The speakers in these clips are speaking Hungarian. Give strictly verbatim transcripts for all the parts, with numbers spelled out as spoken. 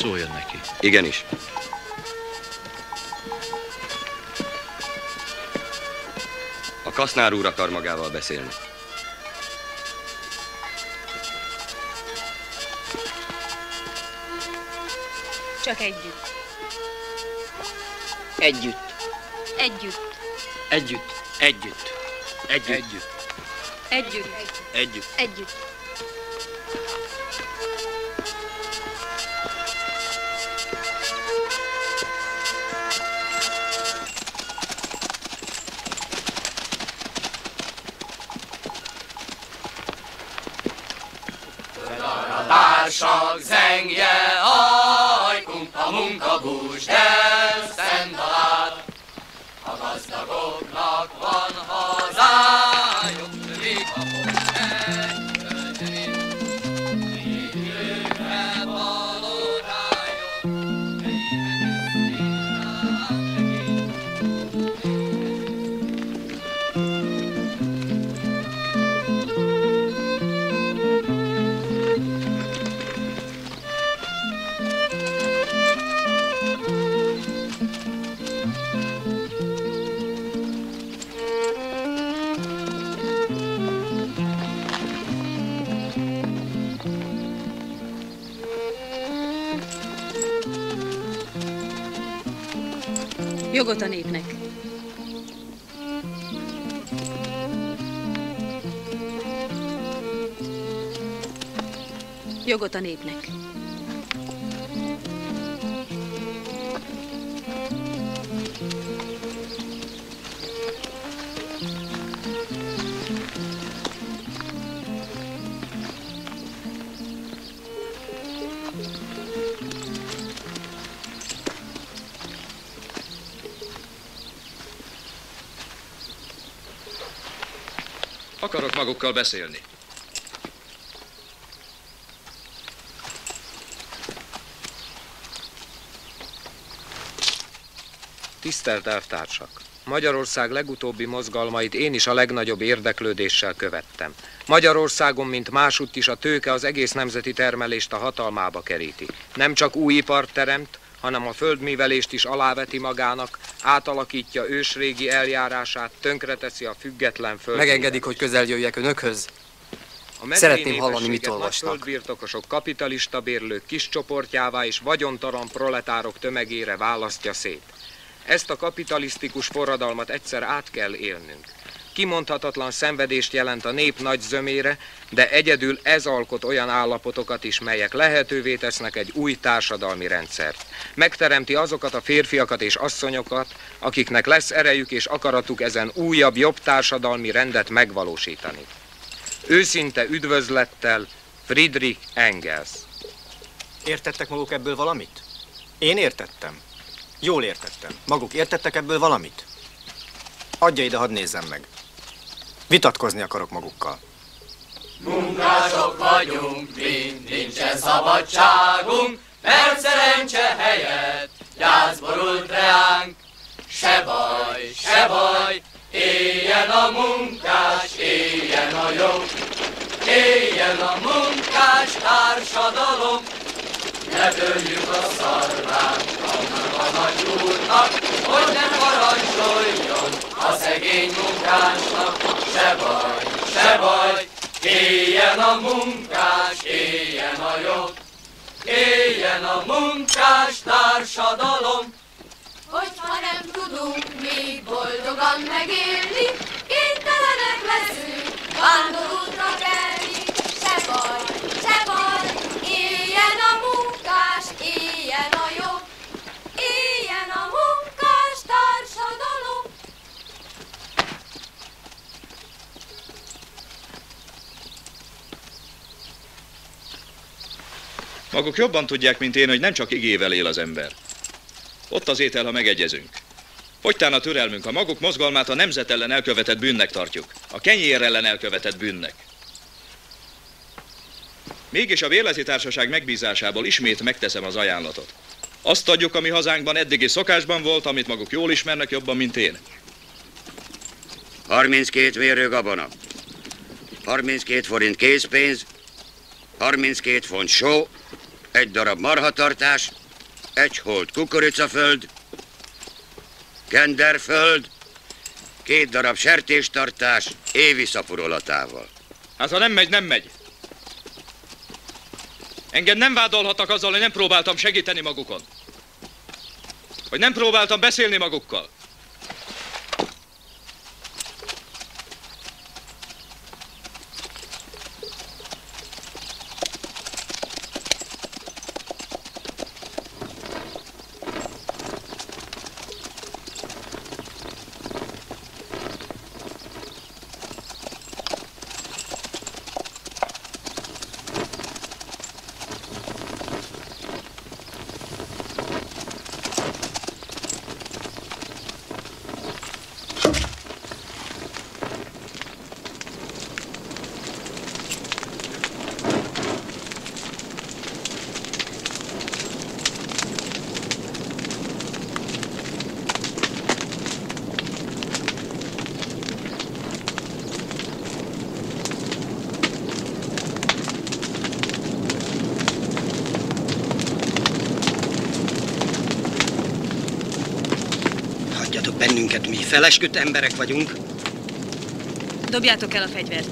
Szóljon neki. Igenis. A kasznár úr akar magával beszélni. Csak együtt. Együtt. Együtt. Együtt. Együtt. Együtt. Együtt. Együtt. Együtt. A társak zengje, ajkunk, a munka búsd el, szent alát. A gazdagoknak van hazájuk, még a fog megkölteni. Évőkre palotájuk, Jogot a népnek. Jogot a népnek. Akarok magukkal beszélni. Tisztelt elvtársak! Magyarország legutóbbi mozgalmait én is a legnagyobb érdeklődéssel követtem. Magyarországon, mint másutt is, a tőke az egész nemzeti termelést a hatalmába keríti. Nem csak új ipart teremt, hanem a földművelést is aláveti magának, átalakítja ősrégi eljárását, tönkreteszi a független földművelést. Megengedik, hogy közel jöjjek önökhöz? Szeretném hallani, mit olvasnak. Földbirtokosok kapitalista bérlők kis csoportjává és vagyontalan proletárok tömegére választja szét. Ezt a kapitalisztikus forradalmat egyszer át kell élnünk. Kimondhatatlan szenvedést jelent a nép nagy zömére, de egyedül ez alkot olyan állapotokat is, melyek lehetővé tesznek egy új társadalmi rendszert. Megteremti azokat a férfiakat és asszonyokat, akiknek lesz erejük és akaratuk ezen újabb, jobb társadalmi rendet megvalósítani. Őszinte üdvözlettel, Friedrich Engels. Értettek maguk ebből valamit? Én értettem. Jól értettem. Maguk értettek ebből valamit? Adja ide, hadd nézzem meg. Vitatkozni akarok magukkal. Munkások vagyunk, mind nincsen szabadságunk, mert szerencse helyett gyász borult reánk. Se baj, se baj, éljen a munkás, éljen a jog, éljen a munkás társadalom. Ne törjük a szarvát annak a nagy úrnak, hogy ne parancsoljon a szegény munkásnak. Se baj, se baj, éljen a munkás, éljen a jog, éljen a munkás társadalom. Hogyha nem tudunk mi boldogan megélni, kénytelenek leszünk vándorútra kelni. Se baj, se baj, éljen a munkás, éljen a jog, éljen a munkás társadalom. Maguk jobban tudják, mint én, hogy nem csak igével él az ember. Ott az étel, ha megegyezünk. Fogytán a türelmünk, a maguk mozgalmát a nemzet ellen elkövetett bűnnek tartjuk. A kenyér ellen elkövetett bűnnek. Mégis a Bérleti Társaság megbízásából ismét megteszem az ajánlatot. Azt adjuk, ami hazánkban eddigi szokásban volt, amit maguk jól ismernek jobban, mint én. harminckét mérő gabona, harminckét forint készpénz, harminckét font só, egy darab marhatartás, egy holt kukoricaföld, genderföld, két darab sertéstartás évi szaporolatával. Hát ha nem megy, nem megy. Engem nem vádolhatnak azzal, hogy nem próbáltam segíteni magukon. Hogy nem próbáltam beszélni magukkal. Bennünket, mi felesküdt emberek vagyunk. Dobjátok el a fegyvert.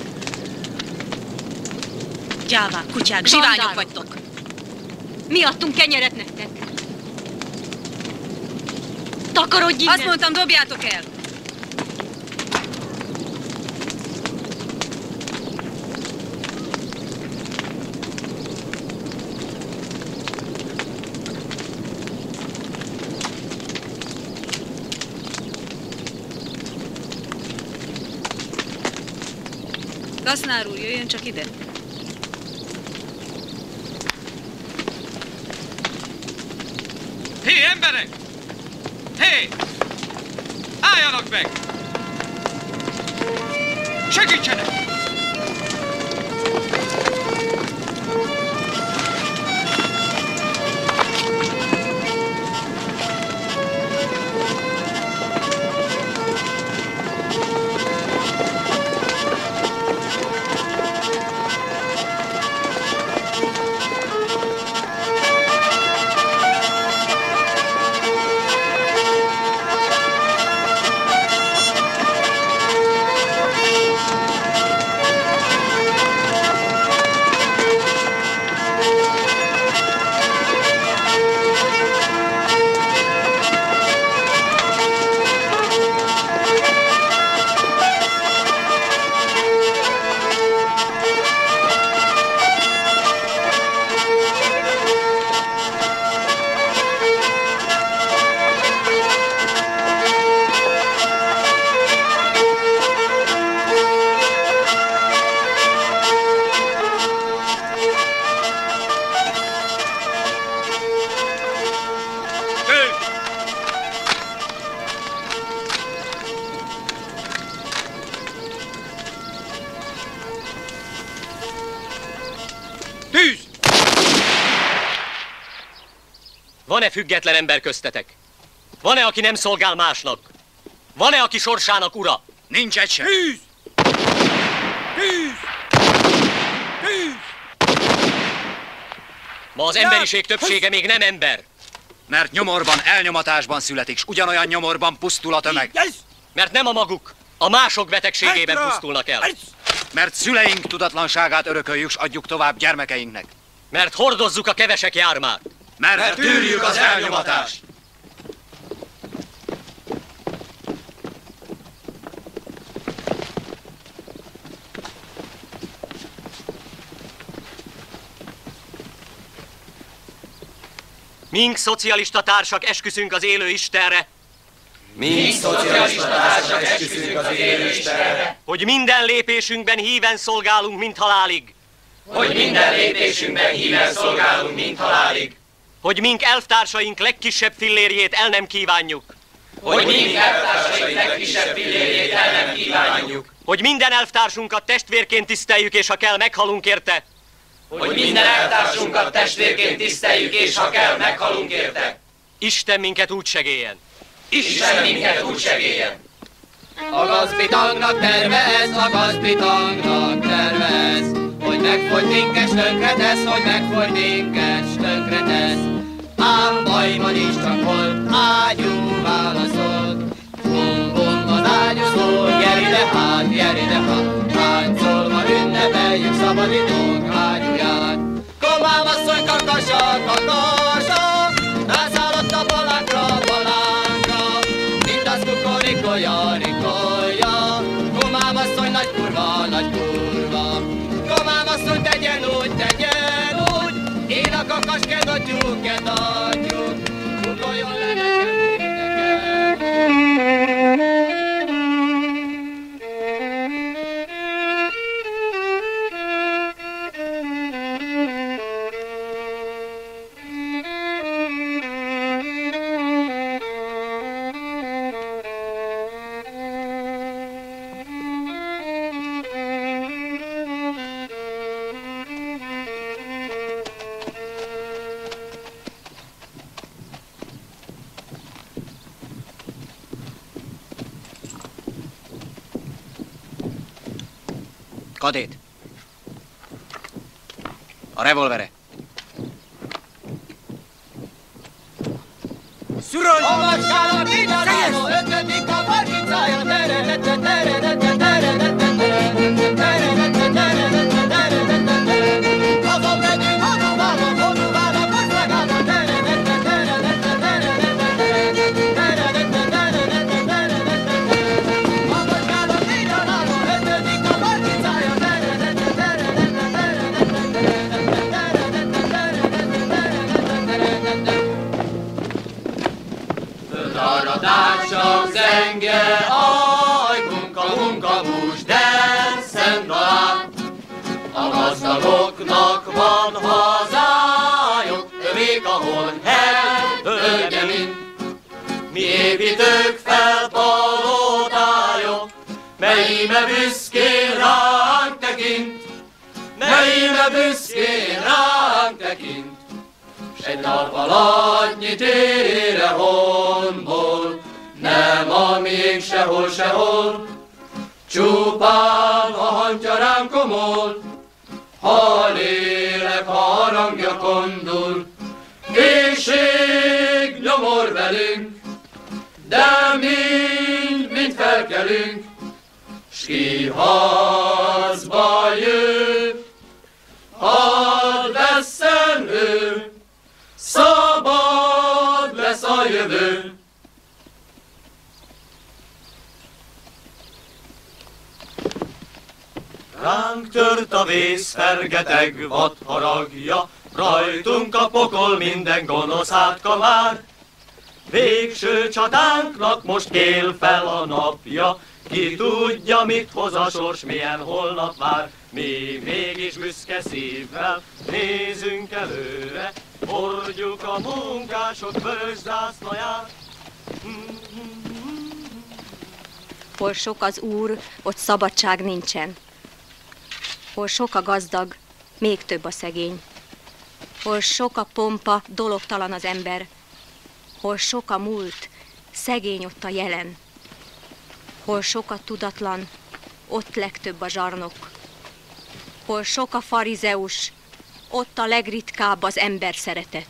Gyávák, kutyák, zsiványok vagytok. Mi adtunk kenyeret nektek. Takarodj innen! Azt mondtam, dobjátok el! Kasznár úr, jöjjön csak ide. Hé, emberek! Hé! Álljanak meg! Segítsenek! Van-e független ember köztetek? Van-e, aki nem szolgál másnak? Van-e, aki sorsának ura? Nincs egy sem. Tűz! Tűz! Tűz! Ma az emberiség többsége még nem ember. Mert nyomorban, elnyomatásban születik, s ugyanolyan nyomorban pusztul a tömeg. Mert nem a maguk, a mások betegségében pusztulnak el. Mert szüleink tudatlanságát örököljük, s adjuk tovább gyermekeinknek. Mert hordozzuk a kevesek jármát. Mert, Mert tűrjük az elnyomatást. Mink szocialista társak esküszünk az élő Istenre. Mink szocialista társak esküszünk az élő Istenre. Hogy minden lépésünkben híven szolgálunk, mint halálig. Hogy minden lépésünkben híven szolgálunk, mint halálig. Hogy mink elvtársaink legkisebb fillérjét el nem kívánjuk. Hogy mink elvtársaink legkisebb fillérjét el nem kívánjuk. Hogy minden elvtársunkat testvérként tiszteljük, és ha kell, meghalunk érte. Hogy minden elvtársunkat testvérként tiszteljük, és ha kell, meghalunk érte. Isten minket úgy segélyen. Isten minket úgy segélyen. A gazbitangnak terve ez, a gazbitangnak terve ez, hogy megfogy minket, tönkretesz, hogy megfogy minket, tönkretesz. Ám bajban is csak volt, ágyú válaszolt. Bum, bum, az ágyúzó, gyere ide hát, gyere ide hát, táncolva ünnepeljük szabadítónk ágyúját. Komám asszony kakasa, kakasa, rászállott a palánkra, palánkra, mint az kukorikolja, rikolja. Komám asszony nagy kurva, nagy kurva, komám asszony tegyen úgy, tegyen úgy, én a kakasként adjuk, két adjuk, kukoljon le nekem, nekem. Kadét! A revolvere! Szurolj! A macskának vigyázáló, ötödik a barkicája, teredette, teredette, teredette, teredette, teredette, teredette, teredette, azon megyünk, honuválok, honuválok, országában, teredette, teredette, teredette, teredette, teredette, teredette, teredette, a macskának vigyázáló, ötödik a barkicája, teredette, teredette, teredette, teredette, teredette, teredette, teredette. Arra társak zenge, ajkunk a munkabús, de szenttalán. A gazdagoknak van hazájuk, övék, ahol hely, völgye mind. Mi építők fel palotájuk, melyime büszkén ránk tekint, melyime büszkén ránk tekint. S egy talpalatnyi tére honból, nem a miénk sehol, sehol, csupán a hantja rám komol, ha lélek harangja kondul, éhség nyomor velünk, de mind, mind felkelünk, s ki harcba jő, hadd vesszen ő, szabad lesz a jövő. Ránk tört a vész, fergeteg vad haragja, rajtunk a pokol minden gonosz átka vár. Végső csatánknak most kél fel a napja, ki tudja, mit hoz a sors, milyen holnap vár. Mi mégis büszke szívvel nézünk előre, hordjuk a munkások vörös zászlaját. Hol sok az úr, ott szabadság nincsen. Hol sok a gazdag, még több a szegény. Hol sok a pompa, dologtalan az ember. Hol sok a múlt, szegény ott a jelen. Hol sok a tudatlan, ott legtöbb a zsarnok. Hol sok a farizeus, ott a legritkább az ember szeretet.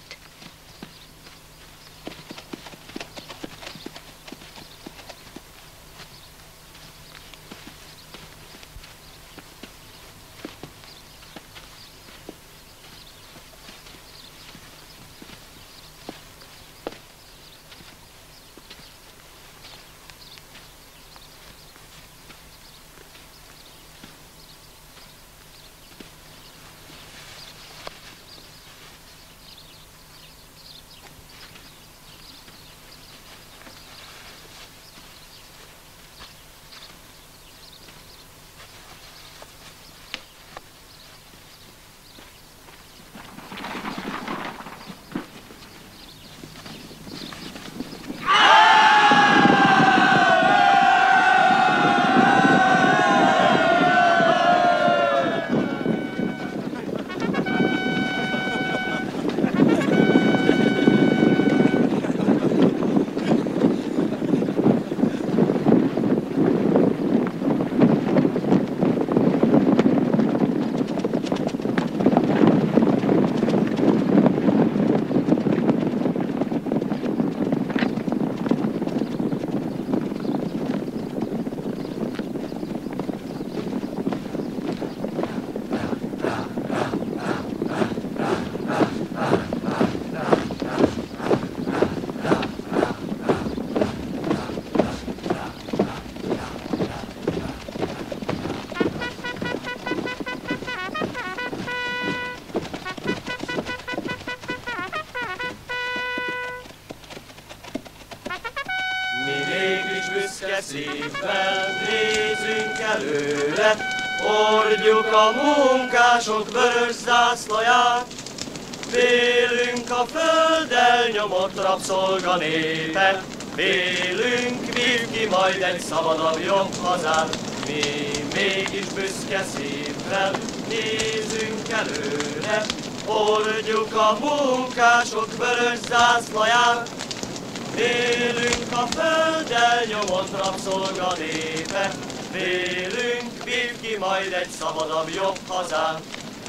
szívvel nézünk előre, hordjuk a munkások vörös zászlaját. Félünk a földdel nyomott rabszolga népe, félünk, vív ki majd egy szabadabb jobb hazát. Mi mégis büszke szívvel nézünk előre, hordjuk a munkások vörös zászlaját. Félünk a földdel nyomott rabszolga népe, félünk, vív ki majd egy szabadabb jobb hazát.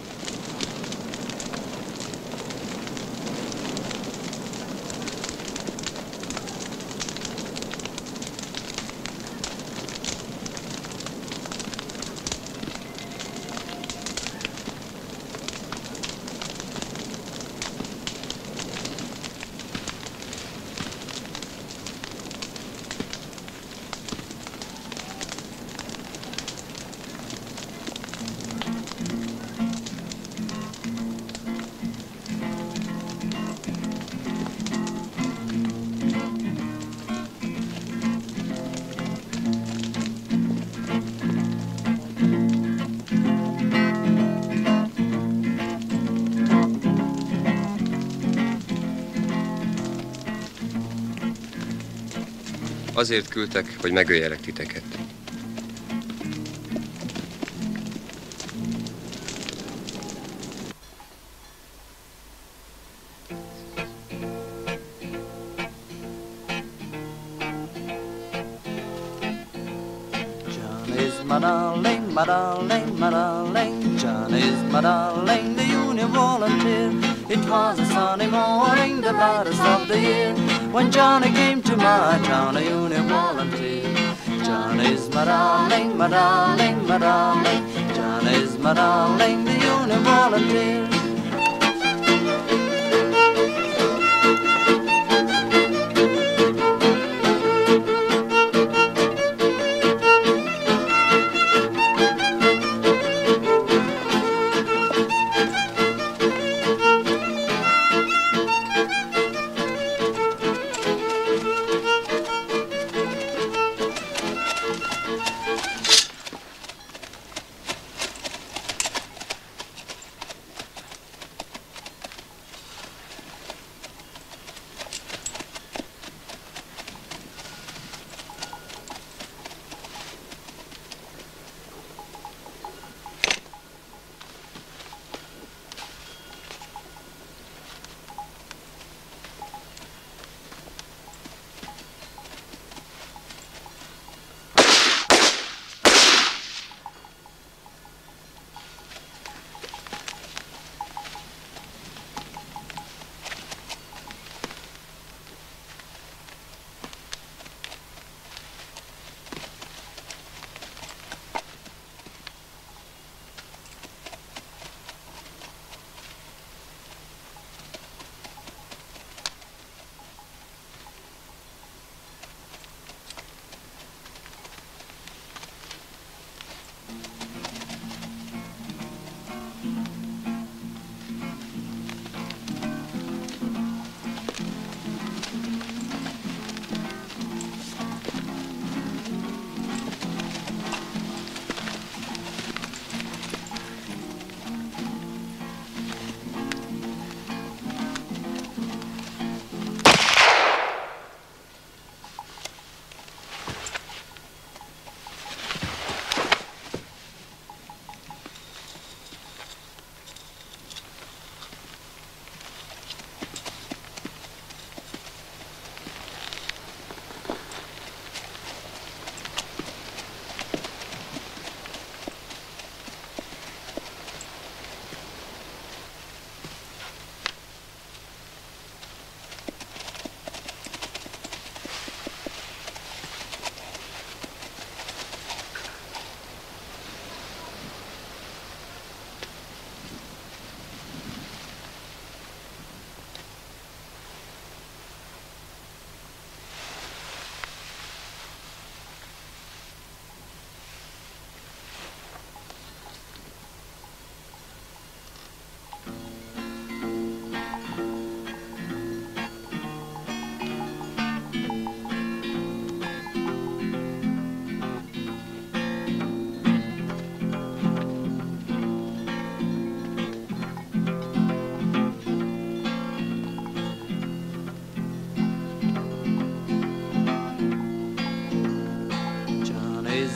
Azért küldtek, hogy megöljelek titeket. John is my darling, my darling, my darling. John is my darling, the Union volunteer. It was a sunny morning, the brightest of the year, when Johnny came to my town, a Union volunteer. John is my darling, my darling, my darling. John is my darling, the Union volunteer.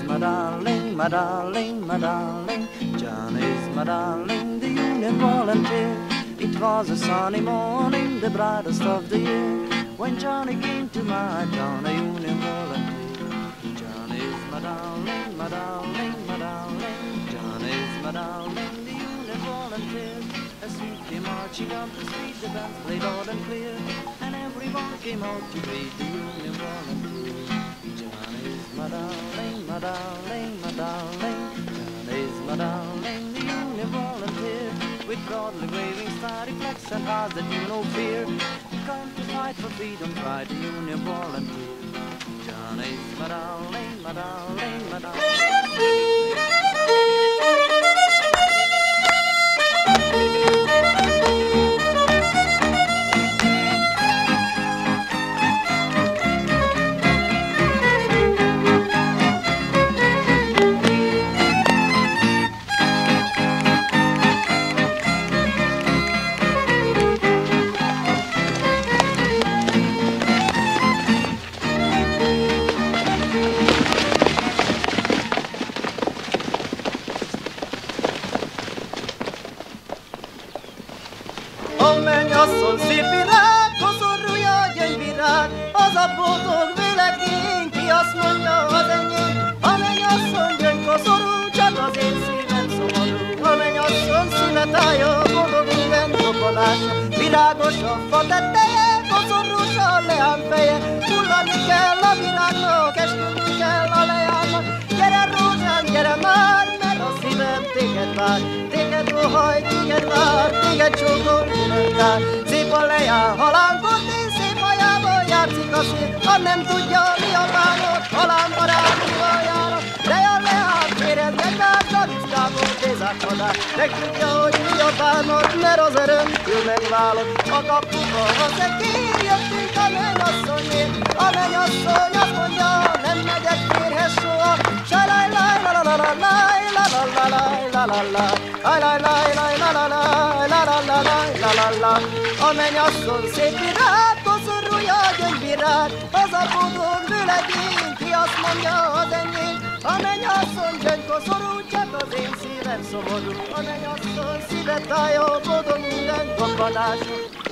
my darling, my darling, my darling. John is my darling, the Union volunteer. It was a sunny morning, the brightest of the year, when Johnny came to my town, a Union volunteer. John is my darling, my darling, my darling. John is my darling, the Union volunteer. As we came marching up the street, the bands played loud and clear, and everyone came out to greet the Union volunteer. John is my darling, my darling, my darling. John is my darling, the Union volunteer. With broadly waving starry flags and hearts that knew no fear, come to fight for freedom, cried the Union volunteer. John is my darling, my darling, my darling. Asszony szép virág, koszorúja gyöngyvirág, az a boldog világény, ki azt mondja az enyém. A mennyasszony gyöngykoszorú, csak az én szívem szomorú. A mennyasszony szíve tája, boldog minden dobbanása. Virágos a fa tetteje, koszorús a leány feje. Hullani kell a virágnak, esküdni kell a leánynak. Gyere rózsám, gyere már, mert a szívem téged vár. Téged óhaj, téged vár, téged csókol, téged vár. Szép a leány, halángot én, szép hajával játszik a szél. Ha nem tudja, mi a bánat, halán barátúval járnak. De a leány, kéred egymást, a rizkából bézák madár. Megtudja, hogy mi a bánat, mert az örömkül megválod. A kapuba, a szekér, jöttünk a mennyasszonyért. A mennyasszony azt mondja, nem megyek férhez soha. Sajlaj, laj, la la la la laj, la la la laj, la la la. Laj, laj, laj, laj, la la laj, la la la laj, la la la. A mennyasszony szép virág, koszorúja gyöngyvirág, az a boldog vőlegény, ki azt mondja az enyém. A mennyasszony gyöngykoszorú, csak az én szívem szomorú. A mennyasszony szíve tája, boldog minden gombanása.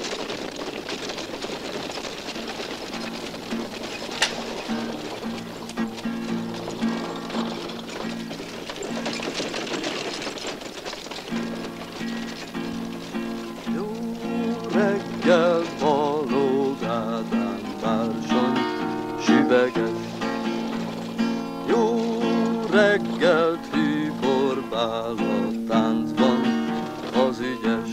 Reggel Balogh Ádám bársony süveges. Jó reggelt hűborbál a táncban az ügyes.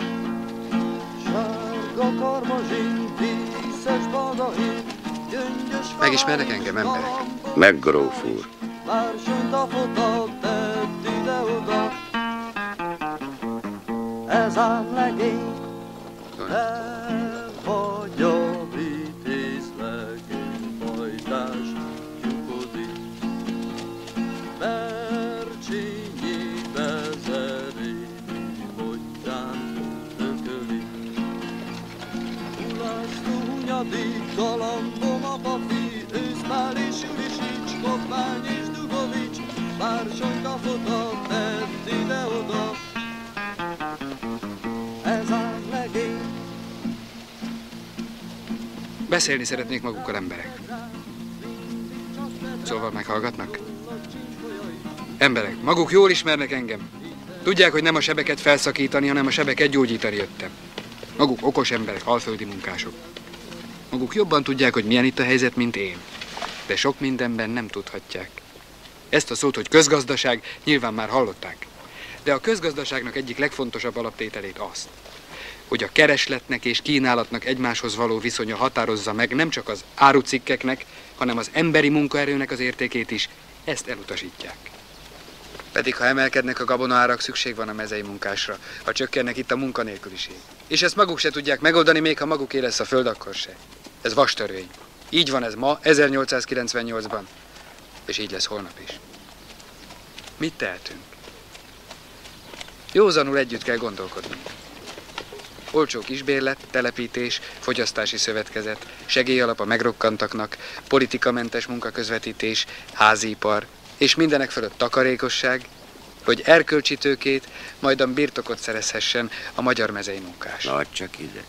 Sárga karmazsin, díszes badain, gyöngyös Megismernek engem, emberek? Meg, gróf úr. Bársonyt a fotat tett ide-oda. Ez ám legény. Te vagy a vitéz legény, hajtás lyukodik. Bercsényi bezeréni, hogyan tökölik. Ulászló hunyadik, galambom a papi, őszpál és Jurisics, Koppány és Dugovics. Bársonyt a fotat tett ide-oda. Ez ám legény. Beszélni szeretnék magukkal emberek. Szóval meghallgatnak? Emberek, maguk jól ismernek engem. Tudják, hogy nem a sebeket felszakítani, hanem a sebeket gyógyítani jöttem. Maguk okos emberek, alföldi munkások. Maguk jobban tudják, hogy milyen itt a helyzet, mint én. De sok mindenben nem tudhatják. Ezt a szót, hogy közgazdaság, nyilván már hallották. De a közgazdaságnak egyik legfontosabb alaptételét azt, hogy a keresletnek és kínálatnak egymáshoz való viszonya határozza meg nem csak az árucikkeknek, hanem az emberi munkaerőnek az értékét is, ezt elutasítják. Pedig ha emelkednek a gabonaárak, szükség van a mezei munkásra, ha csökkennek itt a munkanélküliség. És ezt maguk se tudják megoldani, még ha maguké lesz a föld, akkor se. Ez vastörvény. Így van ez ma, ezernyolcszázkilencvennyolcban, és így lesz holnap is. Mit tehetünk? Józanul együtt kell gondolkodnunk. Olcsó kisbérlet, telepítés, fogyasztási szövetkezet, segélyalap a megrokkantaknak, politikamentes munkaközvetítés, házipar, és mindenek fölött takarékosság, hogy erkölcsi tőkét, majdan birtokot szerezhessen a magyar mezei munkás. Na, csak ide.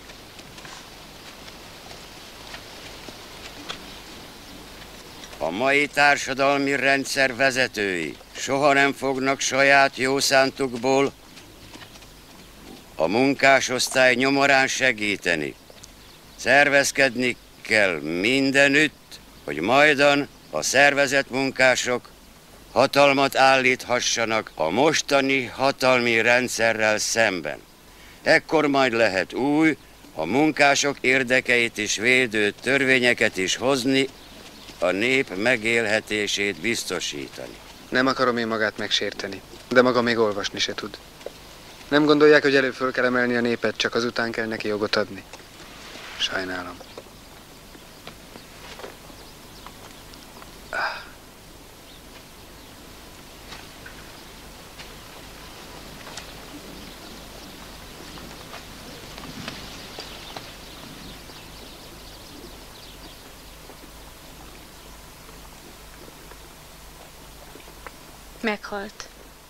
A mai társadalmi rendszer vezetői soha nem fognak saját jószántukból a munkásosztály nyomorán segíteni. Szervezkedni kell mindenütt, hogy majdan a szervezett munkások hatalmat állíthassanak a mostani hatalmi rendszerrel szemben. Ekkor majd lehet új, a munkások érdekeit is védő törvényeket is hozni, a nép megélhetését biztosítani. Nem akarom én magát megsérteni, de maga még olvasni se tud. Nem gondolják, hogy előbb föl kell emelni a népet, csak azután kell neki jogot adni? Sajnálom. Meghalt.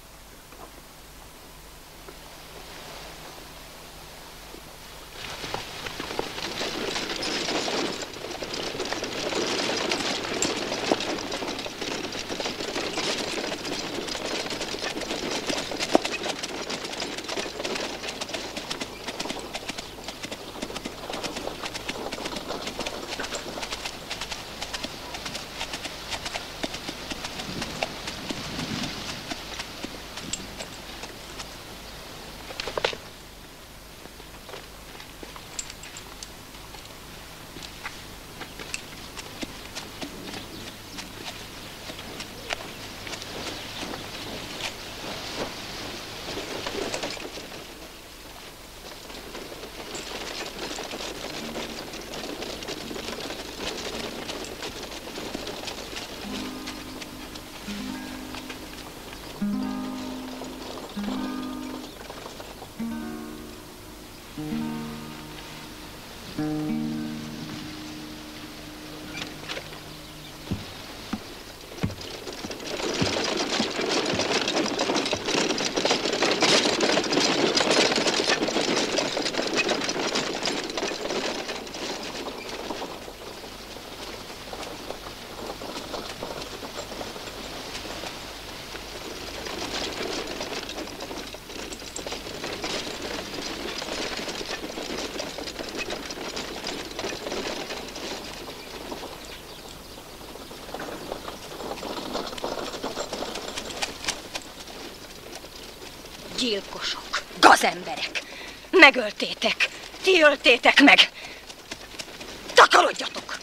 Gyilkosok, gazemberek, megöltétek, ti öltétek meg. Takarodjatok!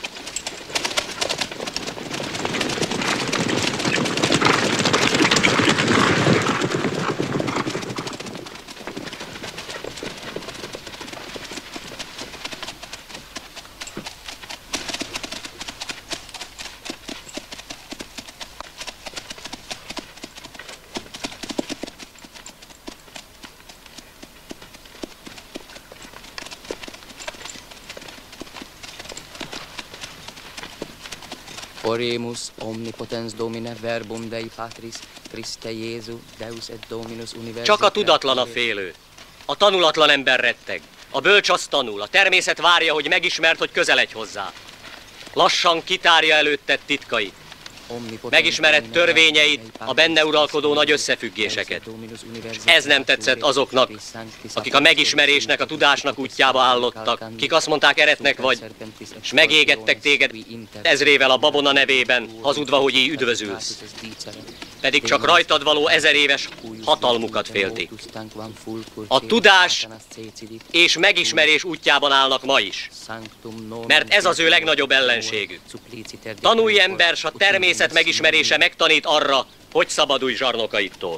Oremus omnipotens Domine verbum Dei Patris, Christe Jézu, Deus et Dominus Universitas. Csak a tudatlan a félő. A tanulatlan ember retteg. A bölcs azt tanul. A természet várja, hogy megismert, hogy közeledj hozzá. Lassan kitárja előtted titkait. Megismered törvényeit, a benne uralkodó nagy összefüggéseket. Ez nem tetszett azoknak, akik a megismerésnek, a tudásnak útjába állottak, kik azt mondták, eretnek vagy, és megégettek téged ezrével a babona nevében, hazudva, hogy így üdvözülsz. Pedig csak rajtad való ezer éves hatalmukat féltik. A tudás és megismerés útjában állnak ma is, mert ez az ő legnagyobb ellenségük. Tanulj, ember, s a természet megismerése megtanít arra, hogy szabadulj zsarnokaitól.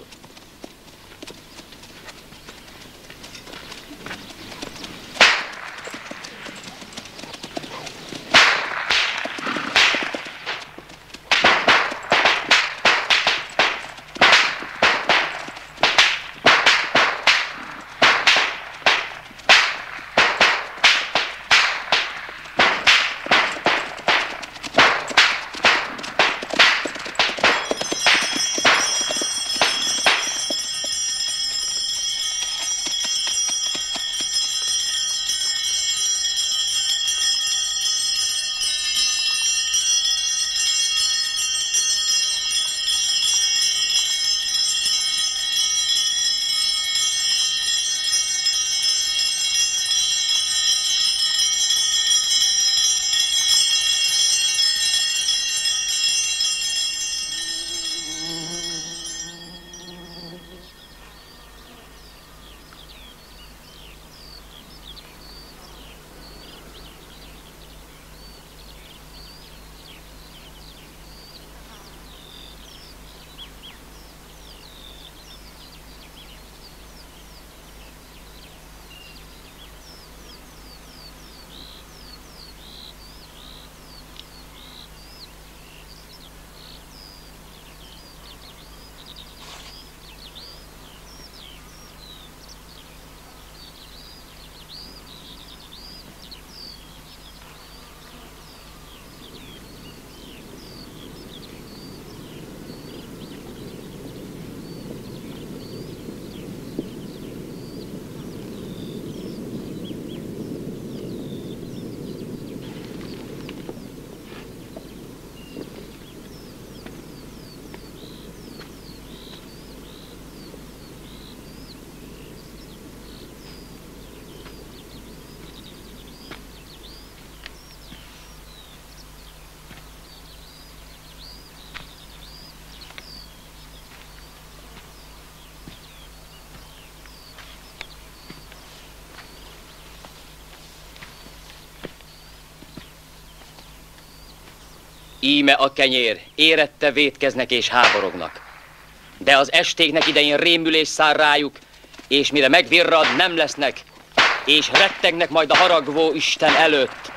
Íme a kenyér, érette vétkeznek és háborognak. De az estéknek idején rémülés száll rájuk, és mire megvirrad, nem lesznek, és rettegnek majd a haragvó Isten előtt.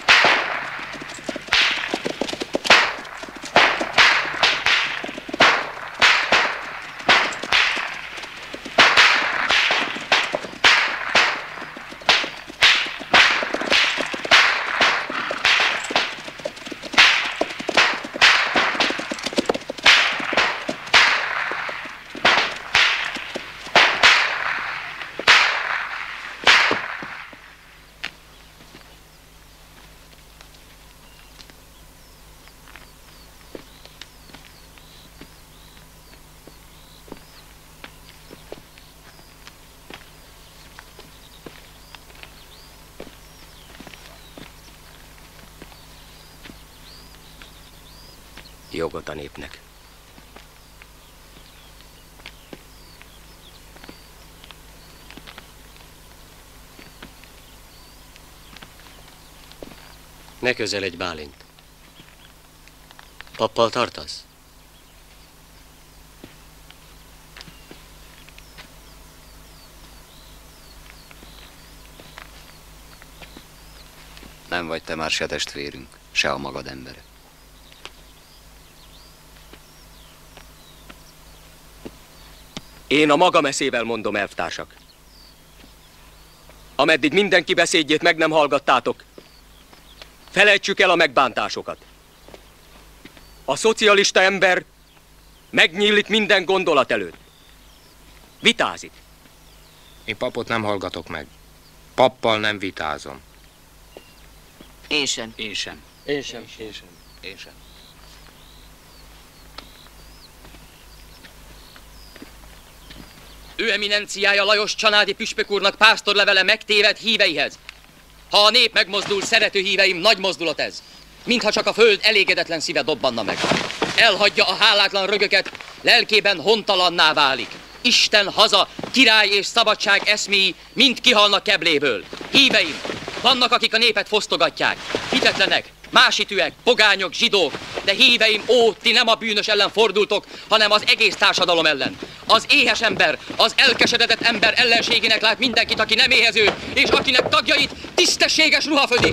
Jogot a népnek. Ne közeledj, Bálint. Pappal tartasz? Nem vagy te már se testvérünk, se a magad embere. Én a magam eszével mondom, elvtársak. Ameddig mindenki beszédjét meg nem hallgattátok, felejtsük el a megbántásokat. A szocialista ember megnyílik minden gondolat előtt. Vitázik. Én papot nem hallgatok meg. Pappal nem vitázom. Én sem. Én sem. Én sem. Én sem. Én sem. Ő eminenciája Lajos Csanádi püspök úrnak pásztorlevele megtéved híveihez. Ha a nép megmozdul, szerető híveim, nagy mozdulat ez. Mintha csak a föld elégedetlen szíve dobbanna meg. Elhagyja a hálátlan rögöket, lelkében hontalanná válik. Isten haza, király és szabadság eszméi mind kihalnak kebléből. Híveim, vannak, akik a népet fosztogatják. Hitetlenek, másitűek, pogányok, zsidók, de híveim, ó, ti nem a bűnös ellen fordultok, hanem az egész társadalom ellen. Az éhes ember, az elkeseredett ember ellenségének lát mindenkit, aki nem éhező, és akinek tagjait tisztességes ruha födi.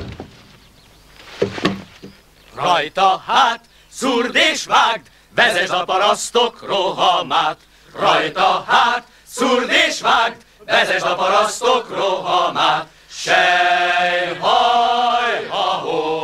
Rajta hát, szúrd és vágd, vezesd a parasztok rohamát. Rajta hát, szúrd és vágd, vezesd a parasztok rohamát. Sej, haj, ha-hó!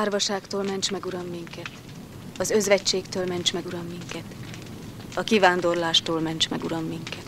árvaságtól ments meg, Uram, minket. Az özvegységtől ments meg, Uram, minket. A kivándorlástól ments meg, Uram, minket.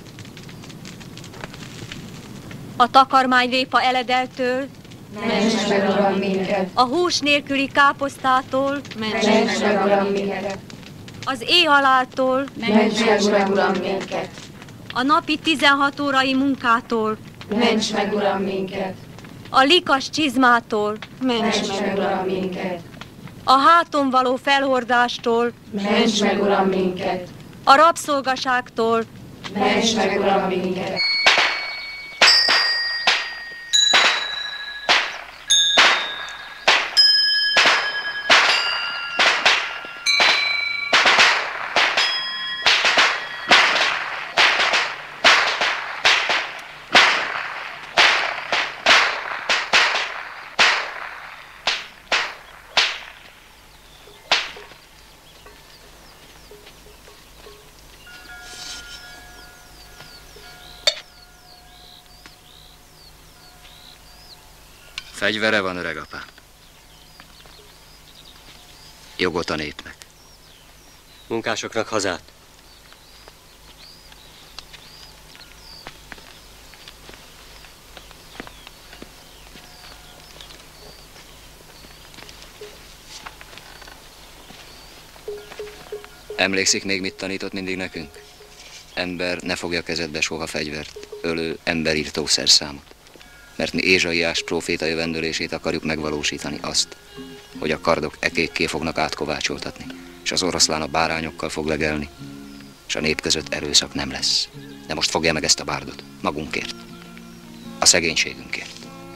A takarmányrépa eledeltől ments meg, Uram, minket. A hús nélküli káposztától ments meg, Uram, minket. Az éjhaláltól ments meg, Uram, Uram, minket. A napi tizenhat órai munkától ments meg, Uram, minket. A likas csizmától ments meg, Uram, minket. A háton való felhordástól ments meg, Uram, minket. A rabszolgaságtól ments meg, Uram, minket. Fegyvere van, öregapám. Jogot a népnek. Munkásoknak hazát. Emlékszik még, mit tanított mindig nekünk? Ember ne fogja kezedbe soha fegyvert, ölő emberírtó szerszámot. Mert mi Ézsaiás próféta jövendőlését akarjuk megvalósítani, azt, hogy a kardok ekékké fognak átkovácsoltatni, és az oroszlán a bárányokkal fog legelni, és a nép között erőszak nem lesz. De most fogja meg ezt a bárdot, magunkért, a szegénységünkért.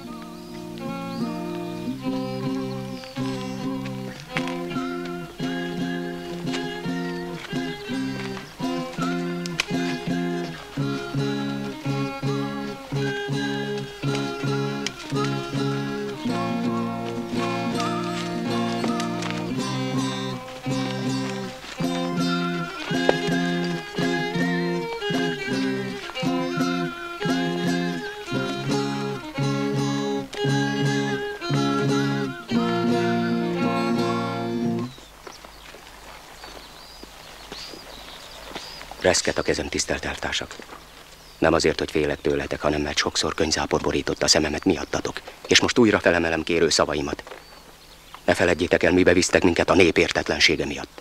Reszket a kezem, tisztelt eltársak. Nem azért, hogy félek tőletek, hanem mert sokszor könyvzápor borított a szememet miattatok. És most újra felemelem kérő szavaimat. Ne feledjétek el, mibe visztek minket a nép értetlensége miatt.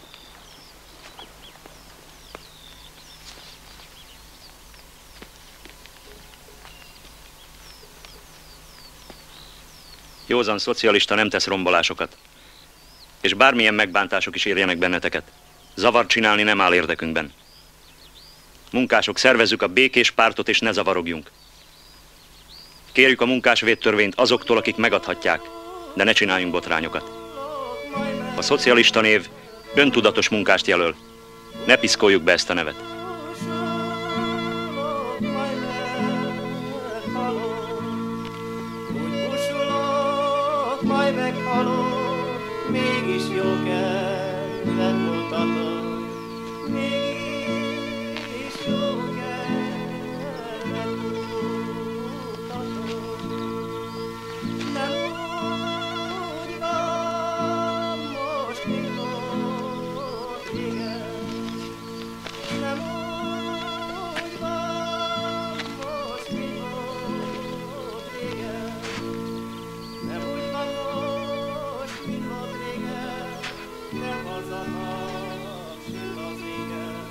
Józan szocialista nem tesz rombolásokat. És bármilyen megbántások is érjenek benneteket. Zavart csinálni nem áll érdekünkben. Munkások, szervezzük a békés pártot, és ne zavarogjunk. Kérjük a munkásvédtörvényt azoktól, akik megadhatják, de ne csináljunk botrányokat. A szocialista név öntudatos munkást jelöl. Ne piszkoljuk be ezt a nevet. Majd meghalok, mégis jó kedvet mutatok, mégis jó kedvet mutatok. Nem úgy van most, mint volt régen, nem úgy van most, mint volt régen, nem úgy van most, mint volt régen, nem az a nap, mint az régen.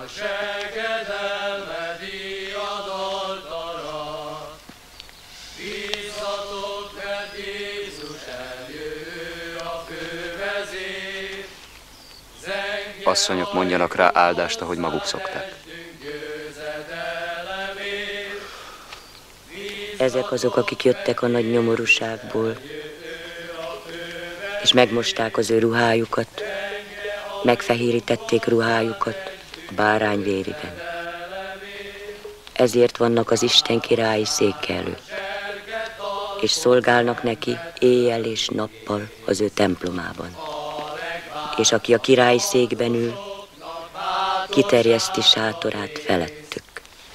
a segedelmedi a daltarat. Bízzatok, mert Jézus eljő a fővezér. Zengje Asszonyok, mondjanak rá áldást, ahogy maguk szokták. Ezek azok, akik jöttek a nagy nyomorúságból, és megmosták az ő ruhájukat, megfehérítették ruhájukat a bárány vérében. Ezért vannak az Isten királyi széke előtt, és szolgálnak neki éjjel és nappal az ő templomában. És aki a királyi székben ül, kiterjeszti sátorát felettük.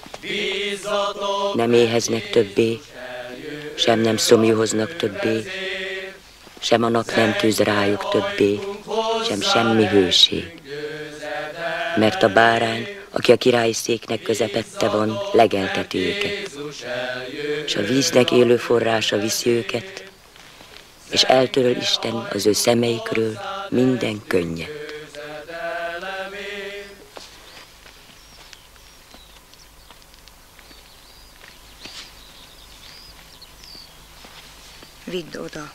Nem éheznek többé, sem nem szomjúhoznak többé, sem a nap nem tűz rájuk többé, sem semmi hőség. Mert a bárány, aki a királyi széknek közepette van, legelteti őket. És a víznek élő forrása viszi őket, és eltöröl Isten az ő szemeikről minden könnyet. Vidd oda.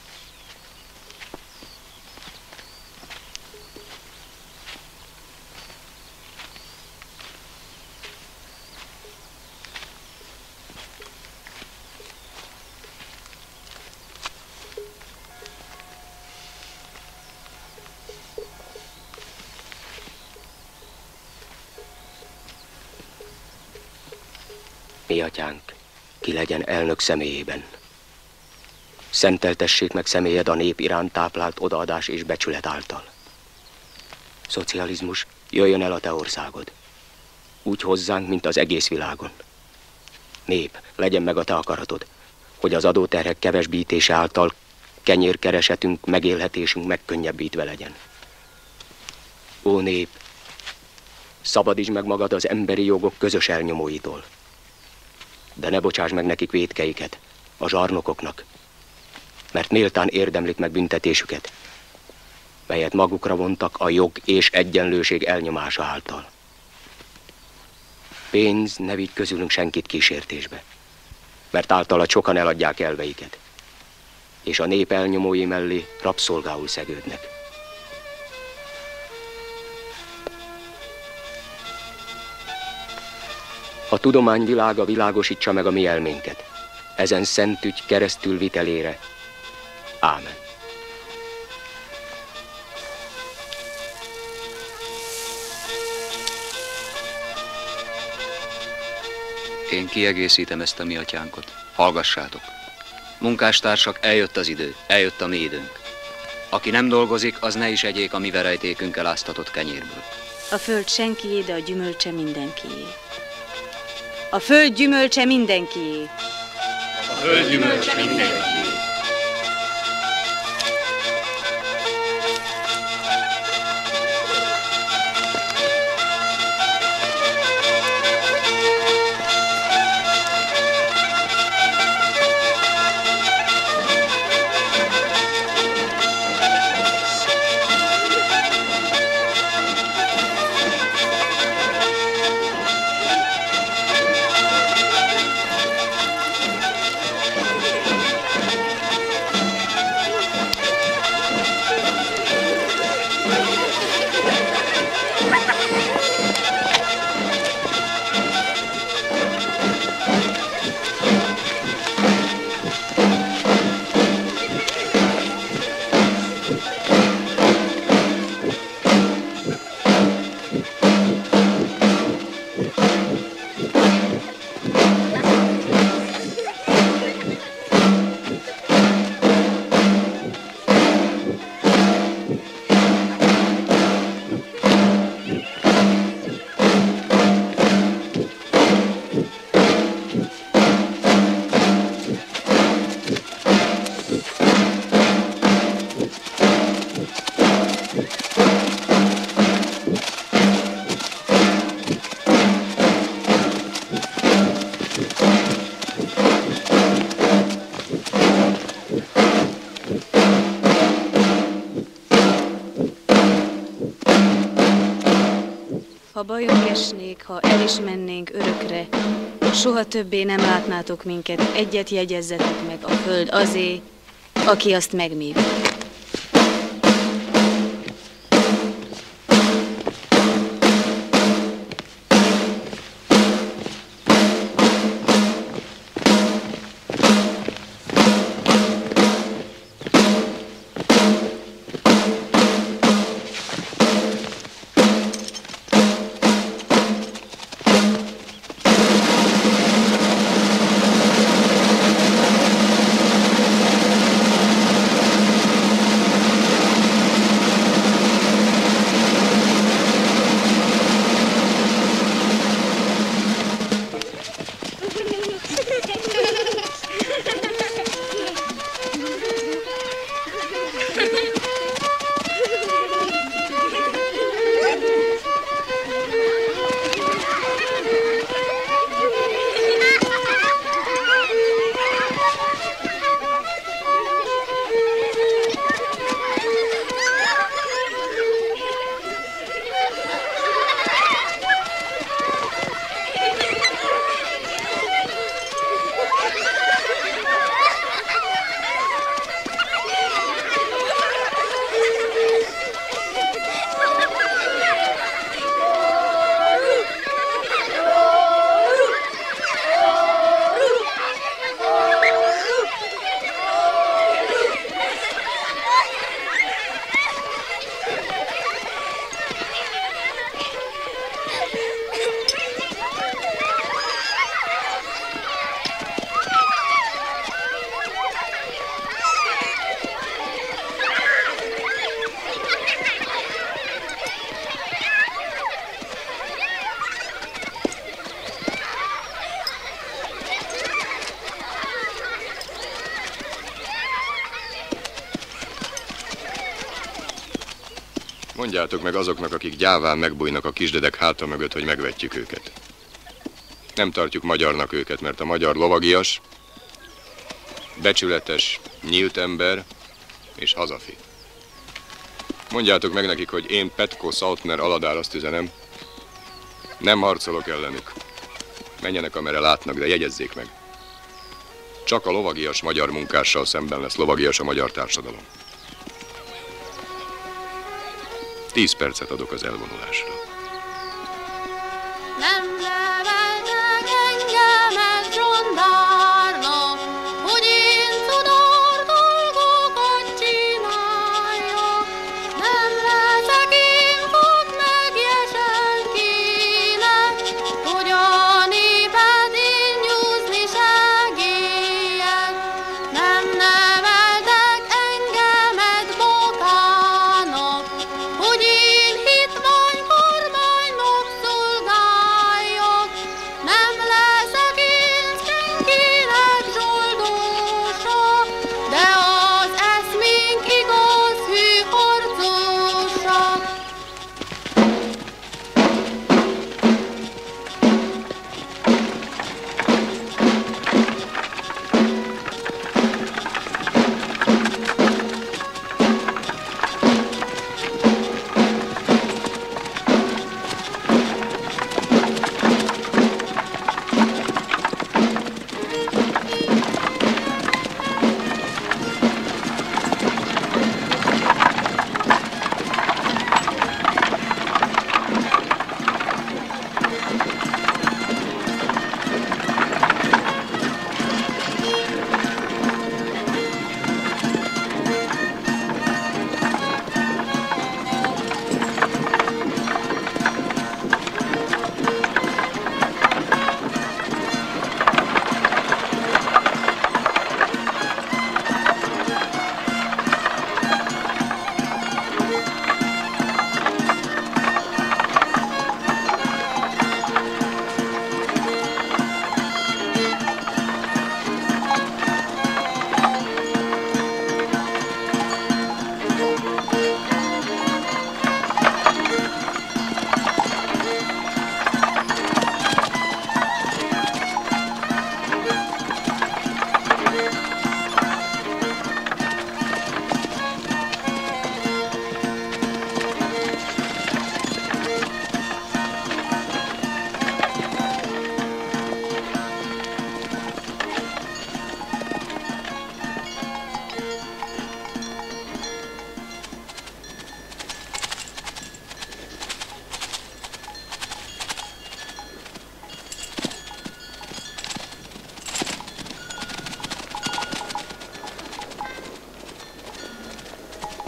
Mi atyánk, ki legyen elnök személyében. Szenteltessék meg személyed a nép iránt táplált odaadás és becsület által. Szocializmus, jöjjön el a te országod. Úgy hozzánk, mint az egész világon. Nép, legyen meg a te akaratod, hogy az adóterhek kevesbítése által kenyérkeresetünk, megélhetésünk megkönnyebbítve legyen. Ó nép, szabadítsd meg magad az emberi jogok közös elnyomóitól. De ne bocsáss meg nekik vétkeiket, a zsarnokoknak, mert méltán érdemlik meg büntetésüket, melyet magukra vontak a jog és egyenlőség elnyomása által. Pénz, ne vigy közülünk senkit kísértésbe, mert általa sokan eladják elveiket, és a nép elnyomói mellé rabszolgául szegődnek. A tudomány világa világosítsa meg a mi elménket, ezen szent ügy keresztül vitelére. Ámen. Én kiegészítem ezt a mi atyánkot. Hallgassátok. Munkástársak, eljött az idő, eljött a mi időnk. Aki nem dolgozik, az ne is egyék a mi verejtékünkkel áztatott kenyérből. A föld senkié, de a gyümölcse mindenkié. A föld gyümölcse mindenkié. A föld gyümölcse mindenkié. Ha bajunk esnék, ha el is mennénk örökre, soha többé nem látnátok minket, egyet jegyezzetek meg, a föld azé, aki azt megmívja. Mondjátok meg azoknak, akik gyáván megbújnak a kisdedek háta mögött, hogy megvetjük őket. Nem tartjuk magyarnak őket, mert a magyar lovagias, becsületes, nyílt ember és hazafi. Mondjátok meg nekik, hogy én Petko Saltner Aladár azt üzenem, nem harcolok ellenük. Menjenek, amerre látnak, de jegyezzék meg. Csak a lovagias magyar munkással szemben lesz lovagias a magyar társadalom. Tíz percet adok az elvonulásra. Nem neveltek engemet zsondárnak, hogy én cudor dolgokat csináljak. Nem leszek én fog megjesenkinek, hogy a népet én nyúzni segélyek. Nem neveltek engemet bokának, hogy én hitvány kormánynak szolgáljak.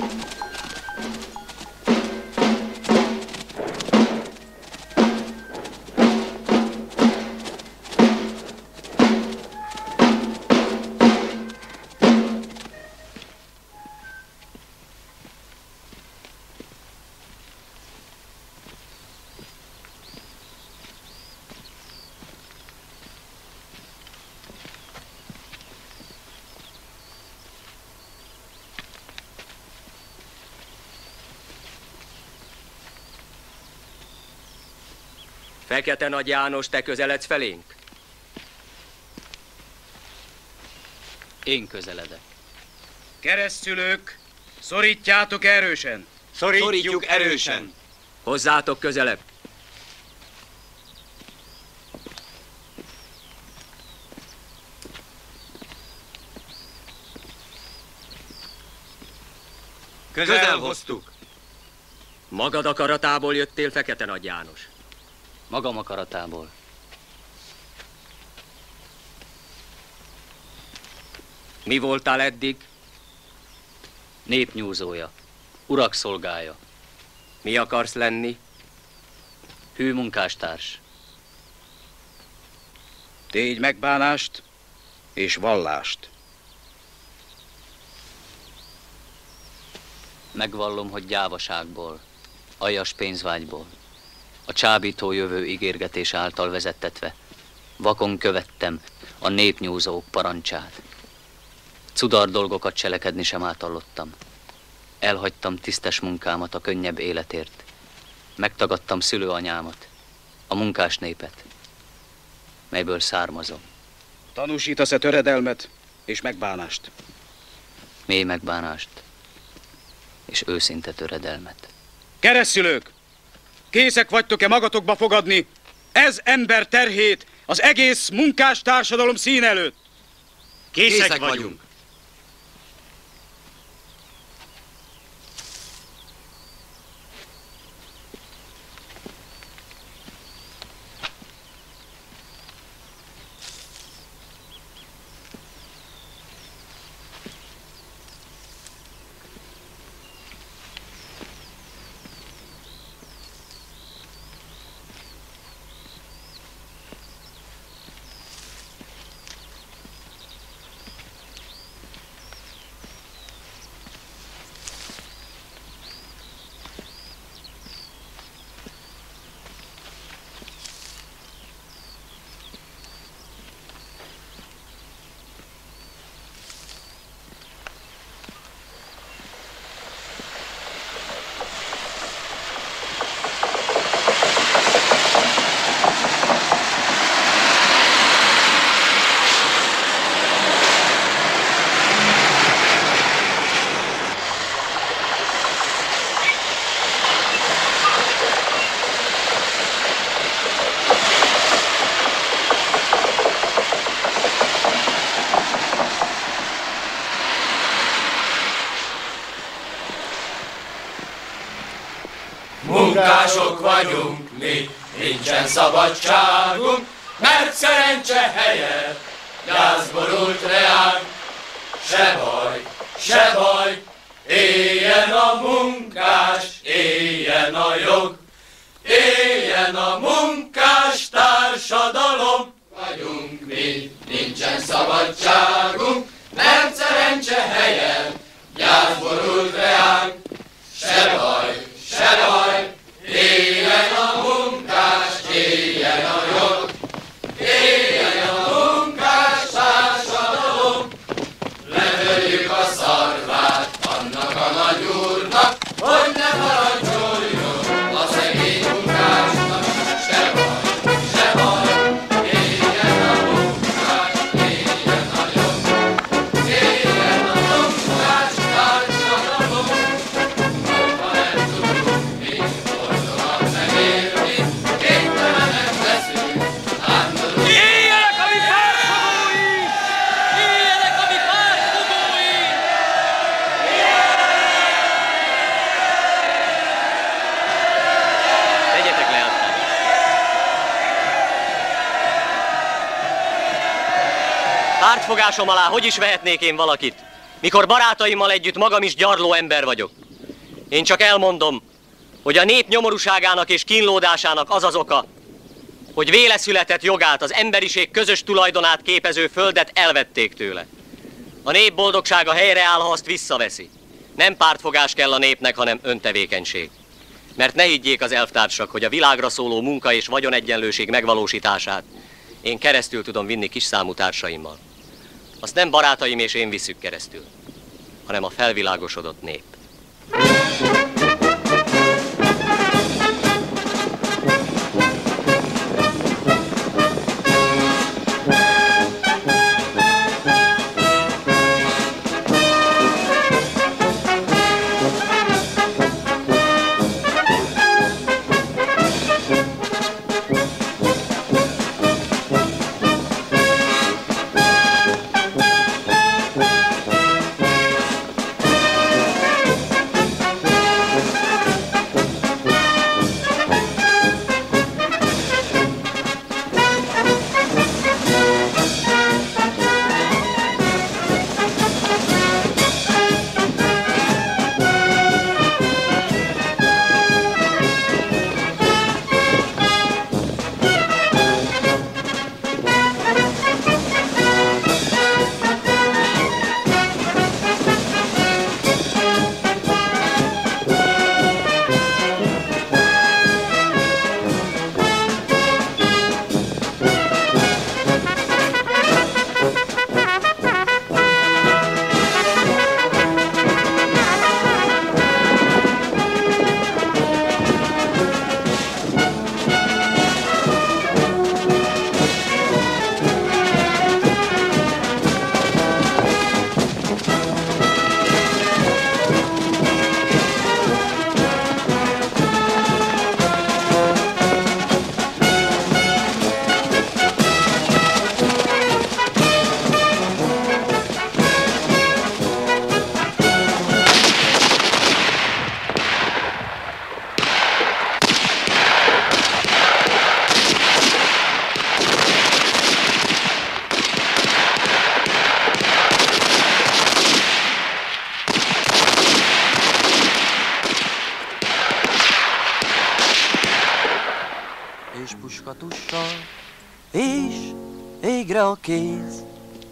Fekete Nagy János, te közeledsz felénk? Én közeledek. Keresztülők, szorítjátok erősen! Szorítjuk, Szorítjuk erősen! Hozzátok közelebb! Közel hoztuk! Magad akaratából jöttél, Fekete Nagy János? Magam akaratából. Mi voltál eddig? Népnyúzója, urak szolgája. Mi akarsz lenni? Hű munkástárs. Tégy megbánást és vallást. Megvallom, hogy gyávaságból, aljas pénzvágyból, a csábító jövő ígérgetés által vezettetve, vakon követtem a népnyúzók parancsát. Cudar dolgokat cselekedni sem átallottam. Elhagytam tisztes munkámat a könnyebb életért. Megtagadtam szülőanyámat, a munkás népet, melyből származom. Tanúsítasz-e töredelmet és megbánást? Mély megbánást és őszinte töredelmet. Keresztülők! Készek vagytok-e magatokba fogadni ez ember terhét az egész munkástársadalom szín előtt? Készek, Készek vagyunk. vagyunk. Munkások vagyunk mi, nincsen szabadságunk, mert szerencse helyett gyász borult reánk. Se baj, se baj, éljen a munkás, éljen a jog, éljen a munkás társadalom. Vagyunk mi, nincsen szabadságunk, mert szerencse helyett gyász borult reánk. Se baj, se baj, éljen a munkás, éljen a jog, éljen a munkás társadalom. Letöljük a szarvát annak a nagy úrnak, hogy ne parancsoljon a szegény munkásnak. Se baj, se baj, éljen a munkás, éljen a jog, éljen a munkás társadalom. Pártfogásom alá hogy is vehetnék én valakit, mikor barátaimmal együtt magam is gyarló ember vagyok. Én csak elmondom, hogy a nép nyomorúságának és kínlódásának az az oka, hogy véleszületett jogát, az emberiség közös tulajdonát képező földet elvették tőle. A nép boldogsága helyreáll, ha azt visszaveszi. Nem pártfogás kell a népnek, hanem öntevékenység. Mert ne higgyék az elvtársak, hogy a világra szóló munka és vagyonegyenlőség megvalósítását én keresztül tudom vinni kis számú társaimmal. Azt nem barátaim és én visszük keresztül, hanem a felvilágosodott nép. és égre a kéz,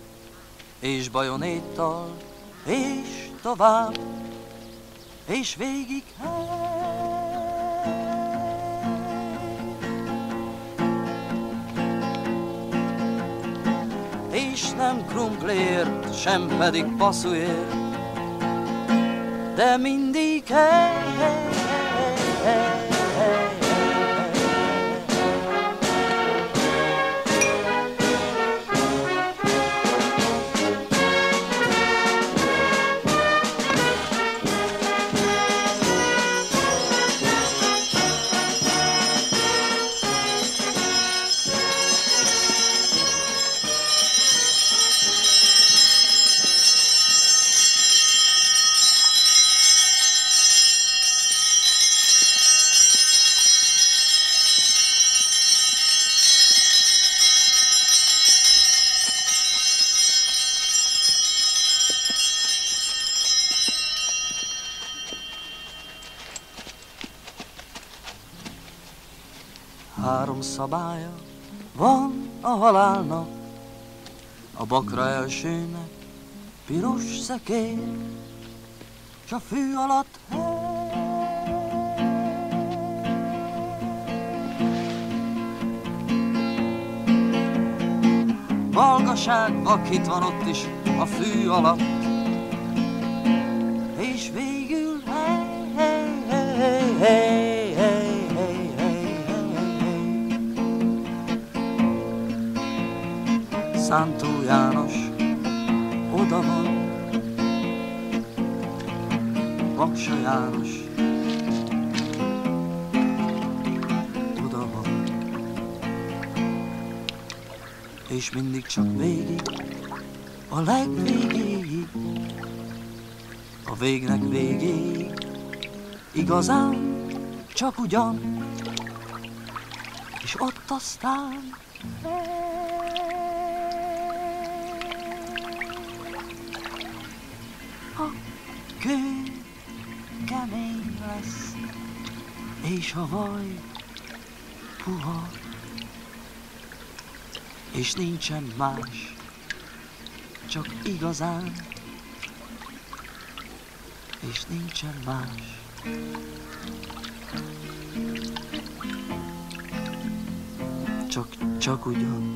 és bajonéttal, és tovább, és végig. És nem krumplért, sem pedig passzúért, de mindig hey, hey, hey, hey, hey. Három szabálya van a halálnak, a bakra elsőnek piros szekér, s a fű alatt valgaság vakít van ott is a fű alatt, és végül hey, hey, hey, hey, hey. Szántó János oda van, Vaksa János oda van, és mindig csak végig, a legvégéig, a végnek végéig, igazán csak ugyan, és ott aztán kő kemény lesz, és a vaj puha, és nincsen más, csak igazán, és nincsen más. Csak, csak ugyan.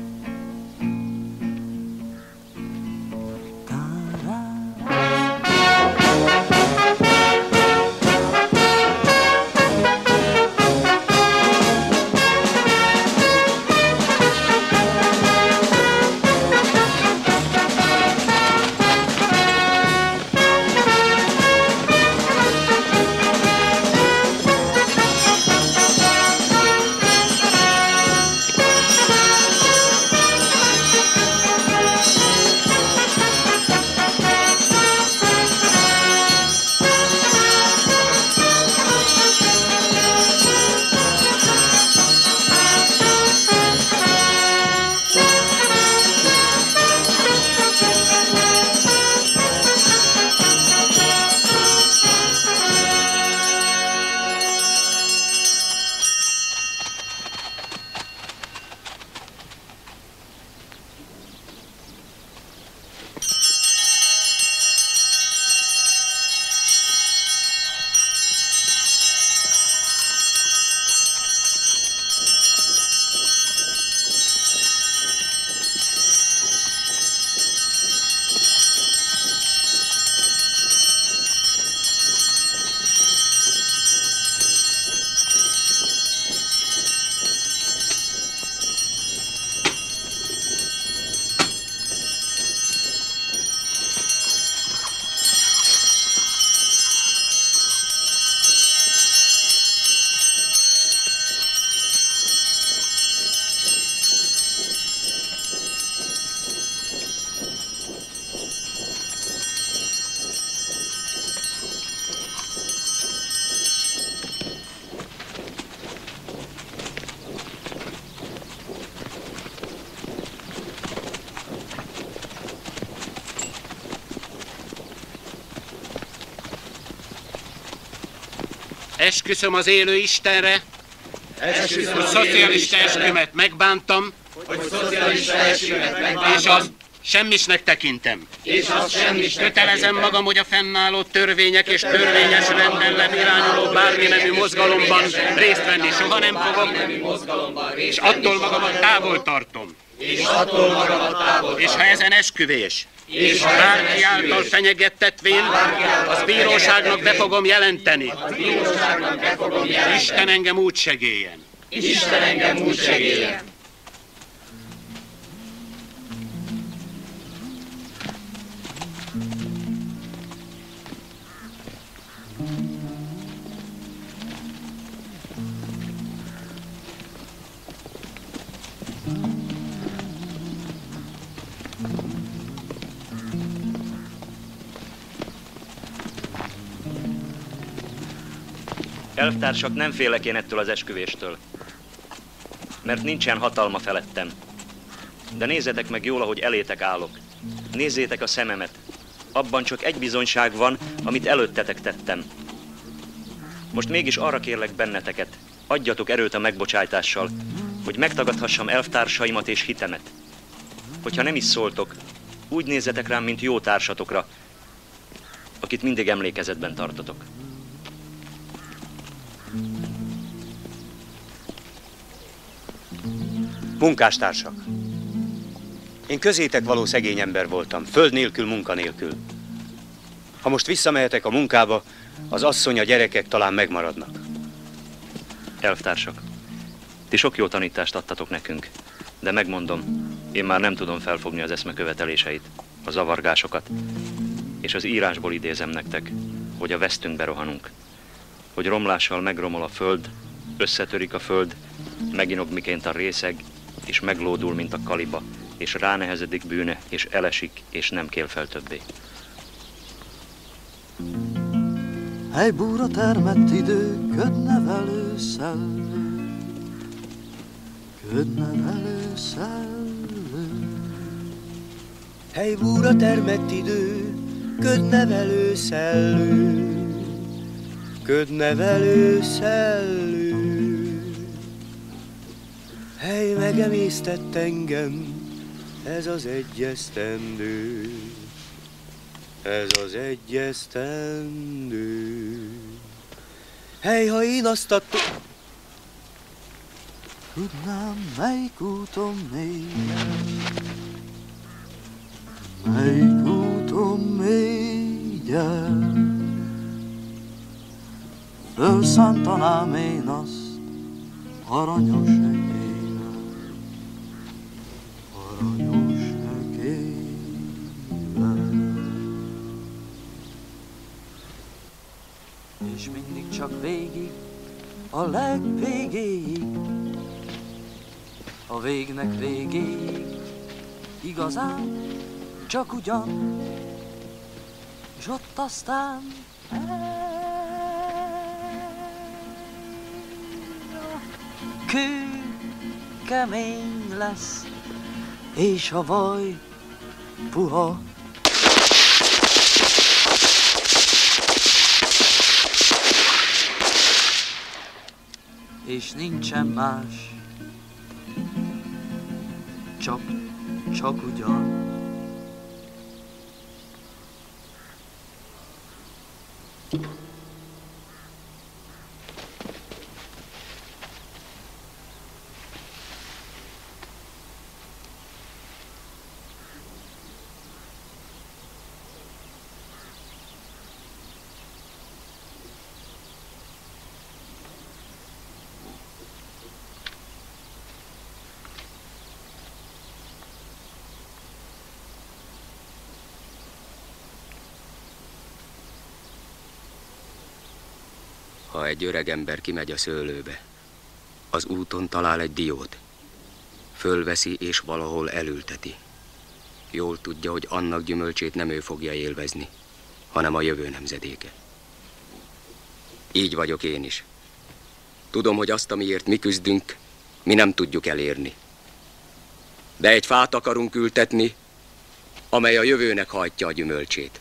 Esküszöm az élő Istenre, Esküszöm hogy az szocialista élő Istenre, eskümet megbántam, hogy szocialista eskümet megbántam, és azt semmisnek tekintem. és azt semmisnek Kötelezem tekintem. magam, hogy a fennálló törvények és törvényes rend ellen irányuló bármi nemű mozgalomban részt venni soha nem fogok, és attól magamat távol tartom. És attól magamat távol És ha ezen esküvés, És ha bárki ezen által esküvés, fenyegettetvén, az bíróságnak be fogom jelenteni. bíróságnak be fogom jelenteni. Isten engem úgy segélyen. Isten engem úgy segéljen. Elvtársak, nem félek én ettől az esküvéstől, mert nincsen hatalma felettem. De nézzetek meg jól, ahogy elétek állok. Nézzétek a szememet. Abban csak egy bizonyság van, amit előttetek tettem. Most mégis arra kérlek benneteket, adjatok erőt a megbocsájtással, hogy megtagadhassam elvtársaimat és hitemet. Hogyha nem is szóltok, úgy nézzetek rám, mint jó társatokra, akit mindig emlékezetben tartotok. Munkástársak! Én közétek való szegény ember voltam, föld nélkül, munka nélkül. Ha most visszamehetek a munkába, az asszony, a gyerekek talán megmaradnak. Elvtársak, ti sok jó tanítást adtatok nekünk, de megmondom, én már nem tudom felfogni az eszme követeléseit, a zavargásokat, és az írásból idézem nektek, hogy a vesztünkbe rohanunk, hogy romlással megromol a föld, összetörik a föld, meginog miként a részeg, és meglódul, mint a kaliba, és ránehezedik bűne, és elesik, és nem kél fel többé. Hely búra termett idő, ködnevelő szellő, ködnevelő szellő. Hely búra termett idő, ködnevelő szellő, ködnevelő szellő. Hely, megemésztett engem, ez az egy esztendő, ez az egy esztendő. Hely, ha én azt a... Tudnám, melyik úton mélyen, melyik úton mélyen, fölszántanám én azt aranyos nekével, aranyos nekével. És mindig csak végig, a legvégéig, a végnek végéig, igazán csak ugyan, és ott aztán kő kemény lesz, és a vaj puha. És nincsen más, csak, csak ugyan. Ha egy öreg ember kimegy a szőlőbe, az úton talál egy diót, fölveszi és valahol elülteti. Jól tudja, hogy annak gyümölcsét nem ő fogja élvezni, hanem a jövő nemzedéke. Így vagyok én is. Tudom, hogy azt, amiért mi küzdünk, mi nem tudjuk elérni. De egy fát akarunk ültetni, amely a jövőnek hajtja a gyümölcsét.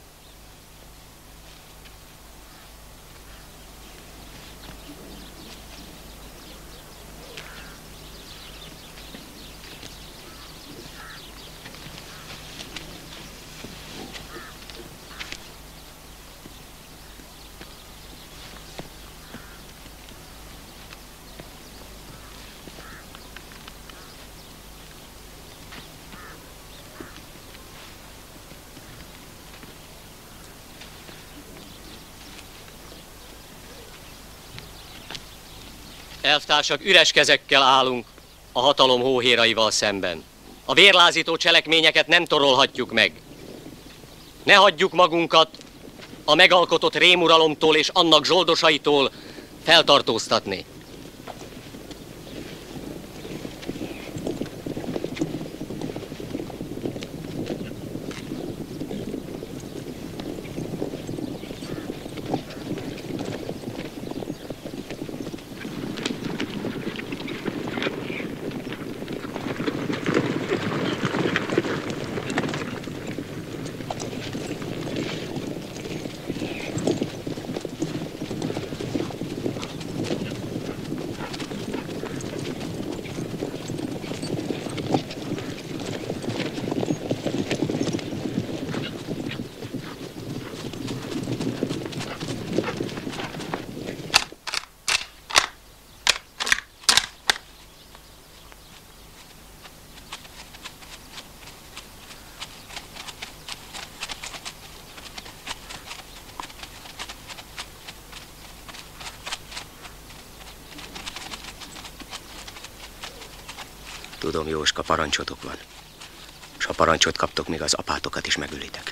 Elvtársak, üres kezekkel állunk a hatalom hóhéraival szemben. A vérlázító cselekményeket nem torolhatjuk meg. Ne hagyjuk magunkat a megalkotott rémuralomtól és annak zsoldosaitól feltartóztatni. Tudom, Jóska, parancsotok van. És ha parancsot kaptok, még az apátokat is megölitek.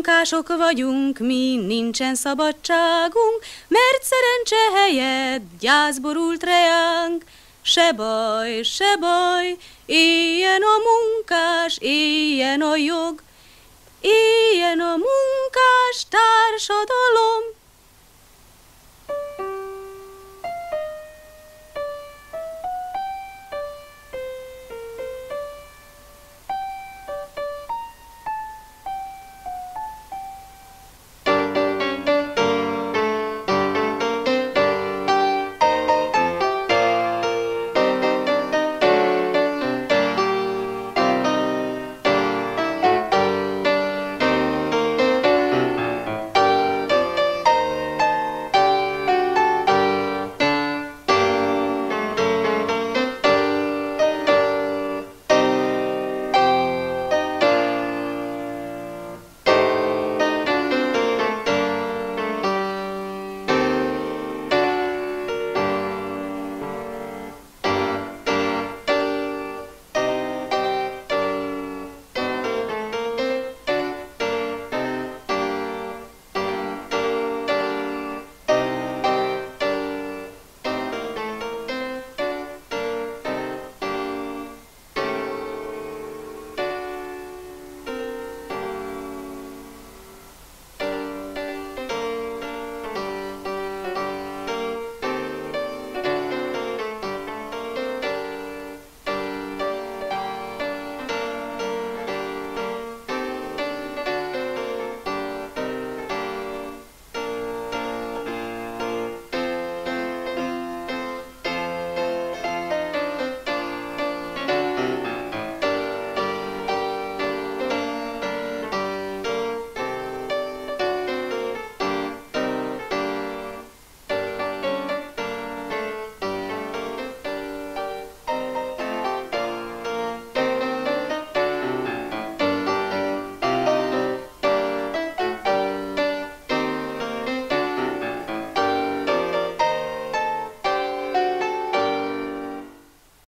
munkások vagyunk, mi nincsen szabadságunk, mert szerencse helyett gyász borult reánk. Se baj, se baj, éljen a munkás, éljen a jog, éljen a munkás társadalom.